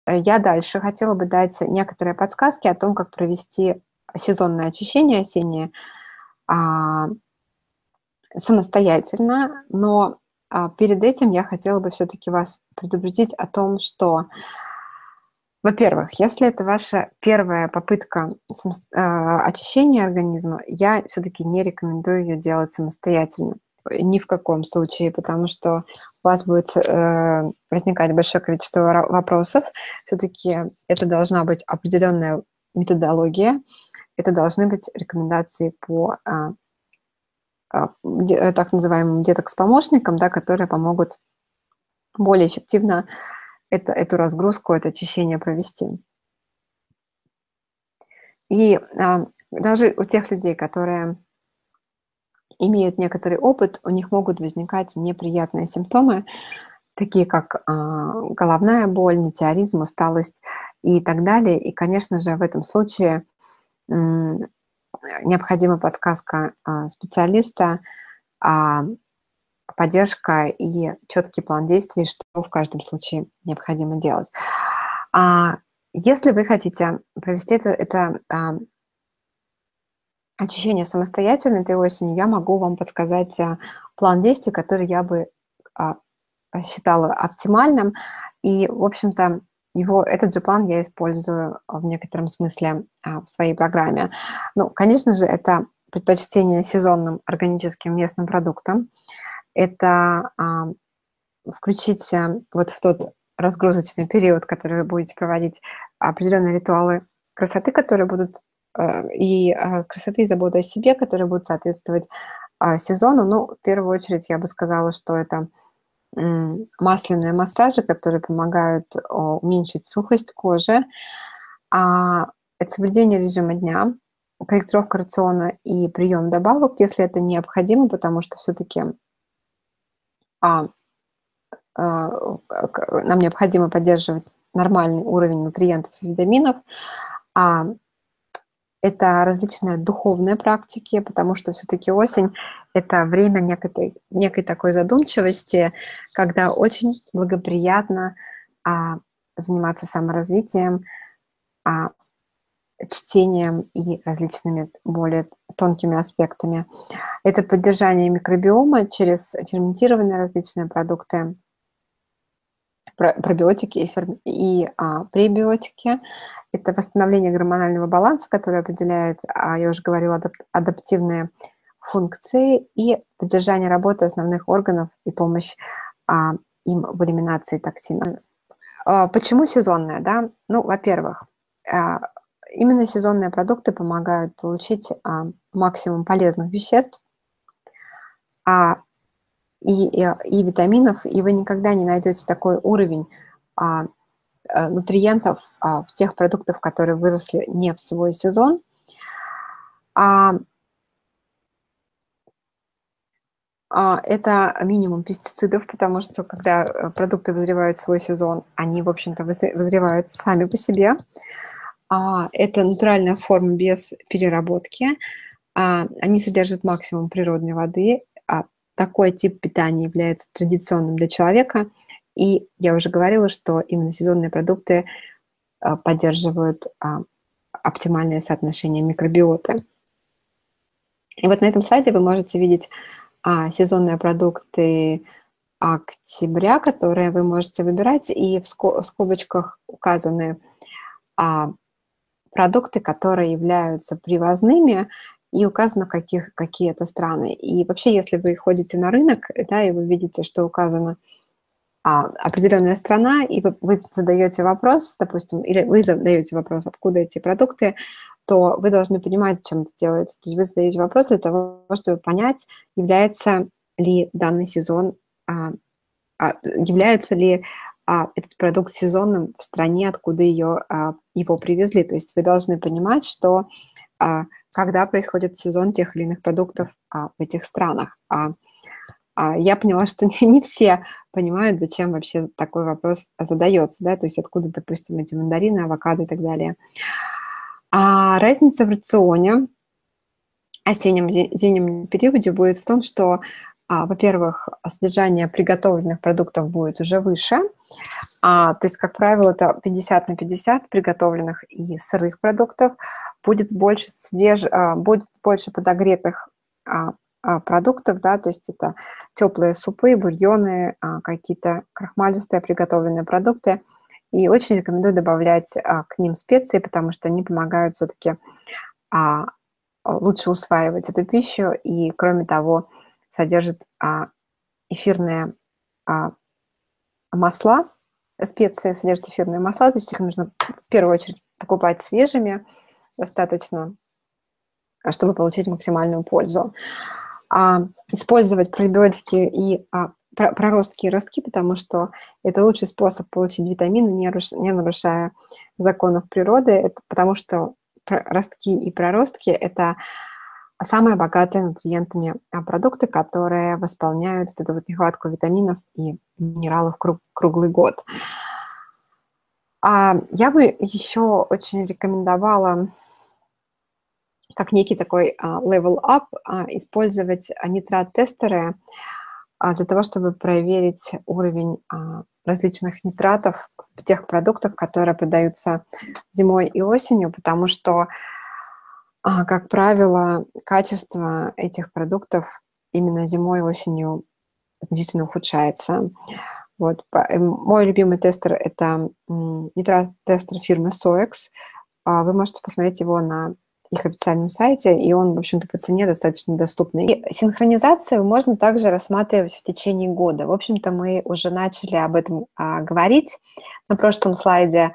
Я дальше хотела бы дать некоторые подсказки о том, как провести сезонное очищение осеннее а, самостоятельно, но перед этим я хотела бы все-таки вас предупредить о том, что, во-первых, если это ваша первая попытка очищения организма, я все-таки не рекомендую ее делать самостоятельно. Ни в каком случае, потому что у вас будет возникать большое количество вопросов. Все-таки это должна быть определенная методология, это должны быть рекомендации по так называемым детокс-помощникам, да, которые помогут более эффективно эту разгрузку, это очищение провести. И даже у тех людей, которые имеют некоторый опыт, у них могут возникать неприятные симптомы, такие как головная боль, метеоризм, усталость и так далее. И, конечно же, в этом случае необходима подсказка специалиста, поддержка и четкий план действий, что в каждом случае необходимо делать. Если вы хотите провести это очищение самостоятельно этой осенью, я могу вам подсказать план действий, который я бы считала оптимальным. И, в общем-то, этот же план я использую в некотором смысле в своей программе. Ну, конечно же, это предпочтение сезонным органическим местным продуктам. Это включить вот в тот разгрузочный период, который вы будете проводить, определенные ритуалы красоты, которые будут красоты и заботы о себе, которые будут соответствовать сезону. Ну, в первую очередь, я бы сказала, что это масляные массажи, которые помогают уменьшить сухость кожи, это соблюдение режима дня, корректировка рациона и прием добавок, если это необходимо, потому что все-таки нам необходимо поддерживать нормальный уровень нутриентов и витаминов. Это различные духовные практики, потому что все-таки осень – это время некой такой задумчивости, когда очень благоприятно заниматься саморазвитием, чтением и различными более тонкими аспектами. Это поддержание микробиома через ферментированные различные продукты, пробиотики и пребиотики. Это восстановление гормонального баланса, которое определяет, я уже говорила, адаптивные функции и поддержание работы основных органов и помощь им в элиминации токсинов. Почему сезонная? Да? Ну, во-первых, именно сезонные продукты помогают получить максимум полезных веществ, и витаминов, и вы никогда не найдете такой уровень нутриентов в тех продуктах, которые выросли не в свой сезон. Это минимум пестицидов, потому что когда продукты вызревают в свой сезон, они, в общем-то, вызревают сами по себе. Это натуральная форма без переработки. Они содержат максимум природной воды. Такой тип питания является традиционным для человека. И я уже говорила, что именно сезонные продукты поддерживают оптимальное соотношение микробиоты. И вот на этом слайде вы можете видеть сезонные продукты октября, которые вы можете выбирать, и в скобочках указаны продукты, которые являются привозными, и указано, какие это страны. И вообще, если вы ходите на рынок, да, и вы видите, что указана определенная страна, и вы задаете вопрос, допустим, или вы задаете вопрос, откуда эти продукты, то вы должны понимать, чем это делается. То есть вы задаете вопрос для того, чтобы понять, является ли данный сезон, является ли этот продукт сезонным в стране, откуда его привезли. То есть вы должны понимать, что когда происходит сезон тех или иных продуктов в этих странах. Я поняла, что не все понимают, зачем вообще такой вопрос задается, да, то есть откуда, допустим, эти мандарины, авокадо и так далее. Разница в рационе осеннем-зимнем периоде будет в том, что во-первых, содержание приготовленных продуктов будет уже выше. То есть, как правило, это 50 на 50 приготовленных и сырых продуктов. Будет больше будет больше подогретых продуктов, да, то есть это теплые супы, бульоны, какие-то крахмалистые приготовленные продукты. И очень рекомендую добавлять к ним специи, потому что они помогают все-таки лучше усваивать эту пищу, и, кроме того, содержит эфирные масла, специи содержат эфирные масла, то есть их нужно в первую очередь покупать свежими достаточно, чтобы получить максимальную пользу. Использовать пребиотики и проростки и ростки, потому что это лучший способ получить витамины, не нарушая законов природы, потому что ростки и проростки – это самые богатые нутриентами продукты, которые восполняют вот эту вот нехватку витаминов и минералов круглый год. Я бы еще очень рекомендовала, как некий такой level up, использовать нитрат-тестеры для того, чтобы проверить уровень различных нитратов в тех продуктах, которые продаются зимой и осенью, потому что, как правило, качество этих продуктов именно зимой и осенью значительно ухудшается. Вот. Мой любимый тестер – это нитрат-тестер фирмы Soex. Вы можете посмотреть его на их официальном сайте, и он, в общем-то, по цене достаточно доступный. И синхронизацию можно также рассматривать в течение года. В общем-то, мы уже начали об этом говорить на прошлом слайде.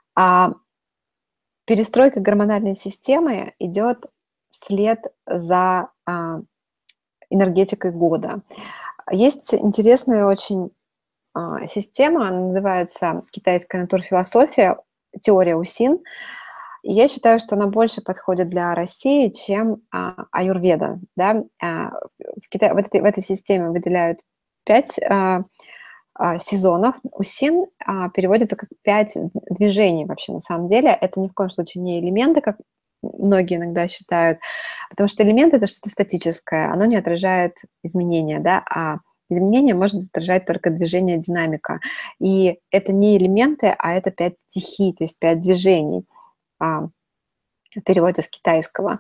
Перестройка гормональной системы идет вслед за энергетикой года. Есть интересная очень система, она называется «Китайская натурфилософия», теория УСИН. И я считаю, что она больше подходит для России, чем аюрведа. Да? В этой системе выделяют 5 сезонов. УСИН переводится как 5 движений вообще на самом деле. Это ни в коем случае не элементы, как многие иногда считают, потому что элемент – это что-то статическое, оно не отражает изменения, да, а изменения может отражать только движение, динамика. И это не элементы, а это 5 стихий, то есть 5 движений. Перевод из китайского.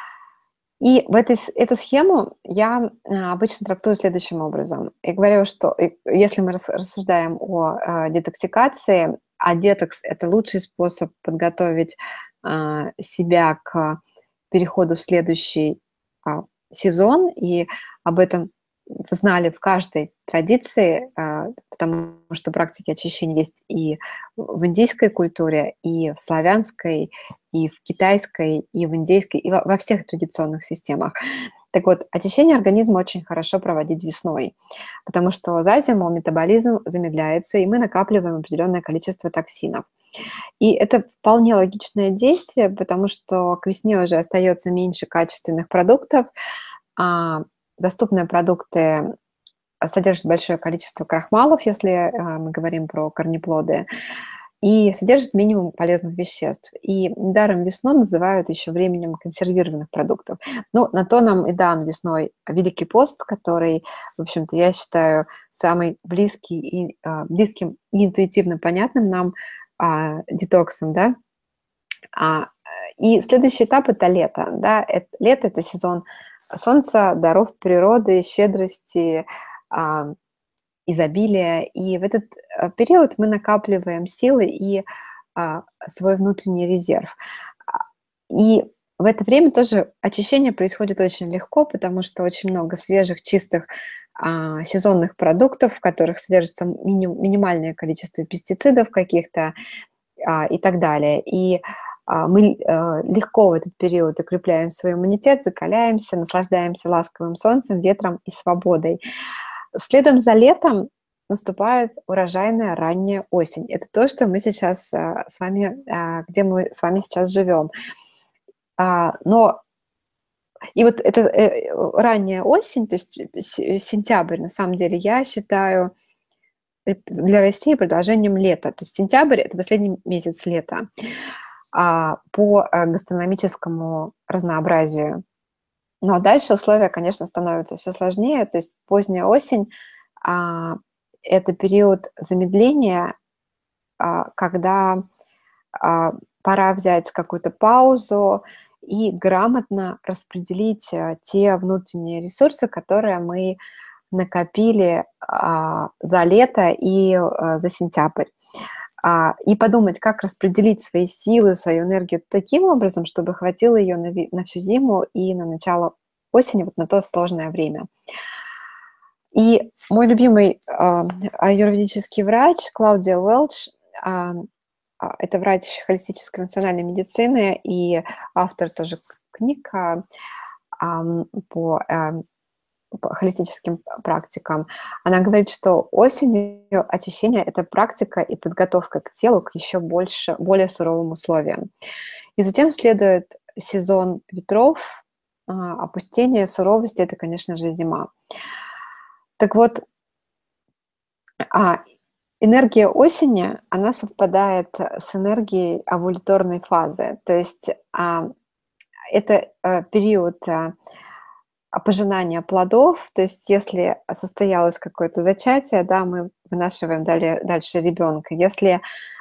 И эту схему я обычно трактую следующим образом. Я говорю, что если мы рассуждаем о детоксикации, детокс – это лучший способ подготовить себя к переходу в следующий сезон, и об этом знали в каждой традиции, потому что практики очищения есть и в индийской культуре, и в славянской, и в китайской, и в индейской, и во всех традиционных системах. Так вот, очищение организма очень хорошо проводить весной, потому что за зиму метаболизм замедляется, и мы накапливаем определенное количество токсинов. И это вполне логичное действие, потому что к весне уже остается меньше качественных продуктов, доступные продукты содержат большое количество крахмалов, если мы говорим про корнеплоды, и содержат минимум полезных веществ. И недаром весну называют еще временем консервированных продуктов. Ну, на то нам и дан весной Великий пост, который, в общем-то, я считаю самый близким и интуитивно понятным нам детоксом, да. И следующий этап – это лето, да. Лето – это сезон солнца, даров природы, щедрости, изобилия. И в этот период мы накапливаем силы и свой внутренний резерв. И в это время тоже очищение происходит очень легко, потому что очень много свежих, чистых сезонных продуктов, в которых содержится минимальное количество пестицидов каких-то и так далее. И мы легко в этот период укрепляем свой иммунитет, закаляемся, наслаждаемся ласковым солнцем, ветром и свободой. Следом за летом наступает урожайная ранняя осень. Это то, что мы сейчас с вами, где мы с вами сейчас живем. И вот эта ранняя осень, то есть сентябрь, на самом деле, я считаю для России продолжением лета. То есть сентябрь – это последний месяц лета. По гастрономическому разнообразию Но дальше условия, конечно, становятся все сложнее. То есть поздняя осень, а, это период замедления, когда, а, пора взять какую-то паузу и грамотно распределить, те внутренние ресурсы, которые мы накопили, за лето и, за сентябрь. И подумать, как распределить свои силы, свою энергию таким образом, чтобы хватило ее на всю зиму и на начало осени, вот на то сложное время. И мой любимый, аюрведический врач Клаудия Уэлч, а, это врач холистической функциональной медицины и автор тоже книг, ам, по, по холистическим практикам. Она говорит, что осенью очищение — это практика и подготовка к телу к еще более суровым условиям. И затем следует сезон ветров, опустение, суровости — это, конечно же, зима. Так вот, а, энергия осени, она совпадает с энергией овуляторной фазы. То есть, это, период, пожинания плодов. То есть если состоялось какое-то зачатие, да, мы вынашиваем дальше ребенка. Если,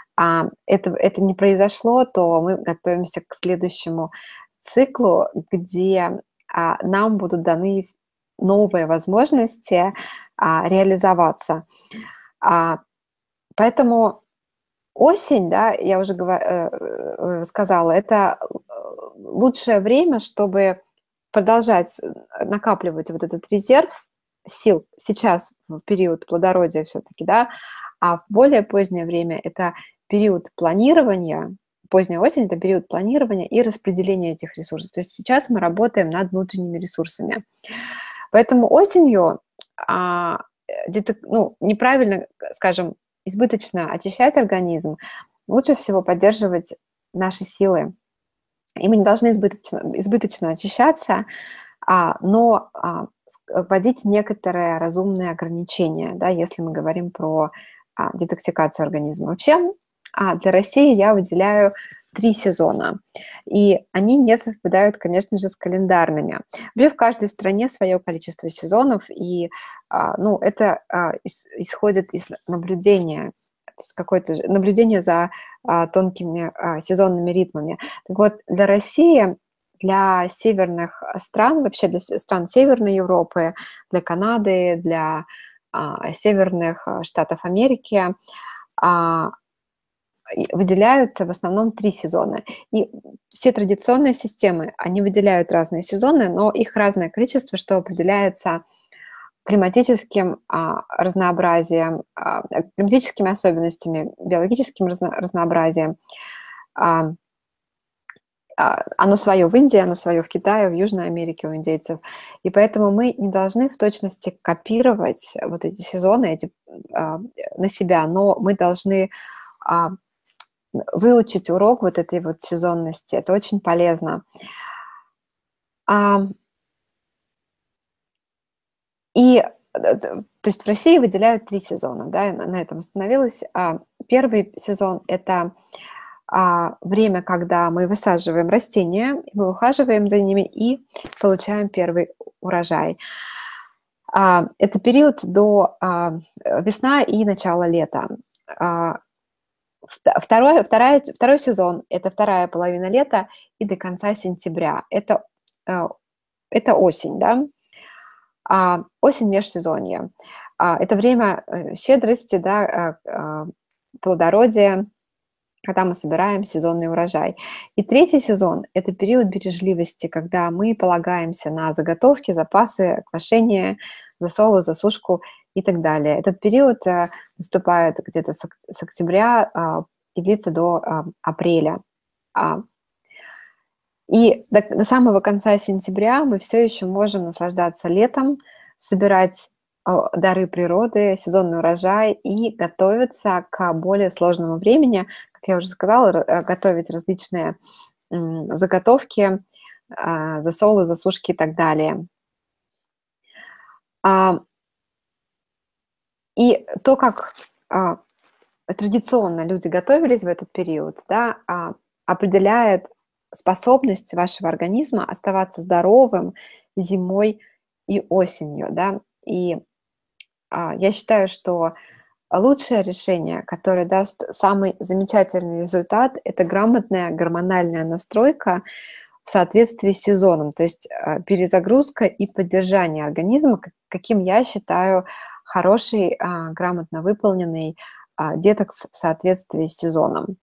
это не произошло, то мы готовимся к следующему циклу, где, нам будут даны новые возможности, реализоваться. А, Поэтому осень, да, я уже сказала, это лучшее время, чтобы продолжать накапливать вот этот резерв сил сейчас, в период плодородия все-таки, да, а в более позднее время это период планирования, поздняя осень — это период планирования и распределения этих ресурсов. То есть сейчас мы работаем над внутренними ресурсами. Поэтому осенью, где-то, ну, неправильно, скажем, избыточно очищать организм, лучше всего поддерживать наши силы. И мы не должны избыточно очищаться, но, вводить некоторые разумные ограничения, да, если мы говорим про, детоксикацию организма. Вообще, для России я выделяю 3 сезона, и они не совпадают, конечно же, с календарными. Вообще в каждой стране свое количество сезонов, и, ну, это, исходит из наблюдения, то есть какое-то наблюдение за, тонкими, сезонными ритмами. Так вот, для России, для северных стран, вообще для стран Северной Европы, для Канады, для, северных, штатов Америки, а, выделяют в основном 3 сезона. И все традиционные системы, они выделяют разные сезоны, но их разное количество, что определяется климатическим, разнообразием, климатическими особенностями, биологическим разнообразием. А, Оно свое в Индии, оно свое в Китае, в Южной Америке у индейцев. И поэтому мы не должны в точности копировать вот эти сезоны, а, на себя, но мы должны, а, выучить урок вот этой вот сезонности. Это очень полезно. Ам, то есть в России выделяют 3 сезона, да, я на этом остановилась. 1 сезон — это, время, когда мы высаживаем растения, мы ухаживаем за ними и получаем первый урожай. Это период до, весна и начало лета. А, второй сезон — это вторая половина лета и до конца сентября. Э, это осень, да, осень — межсезонье. Это время, щедрости, да, плодородия, когда мы собираем сезонный урожай. И третий сезон — это период бережливости, когда мы полагаемся на заготовки, запасы, квашение, засолы, засушку и так далее. Этот период, наступает где-то с октября, и длится до, апреля. А, до самого конца сентября мы все еще можем наслаждаться летом, собирать, дары природы, сезонный урожай и готовиться к более сложному времени. Как я уже сказала, готовить различные, заготовки, засолы, засушки и так далее. А, и то, как, традиционно люди готовились в этот период, да, определяет способность вашего организма оставаться здоровым зимой и осенью, да. И я считаю, что лучшее решение, которое даст самый замечательный результат, это грамотная гормональная настройка в соответствии с сезоном. То есть перезагрузка и поддержание организма, каким я считаю хороший, грамотно выполненный детокс в соответствии с сезоном.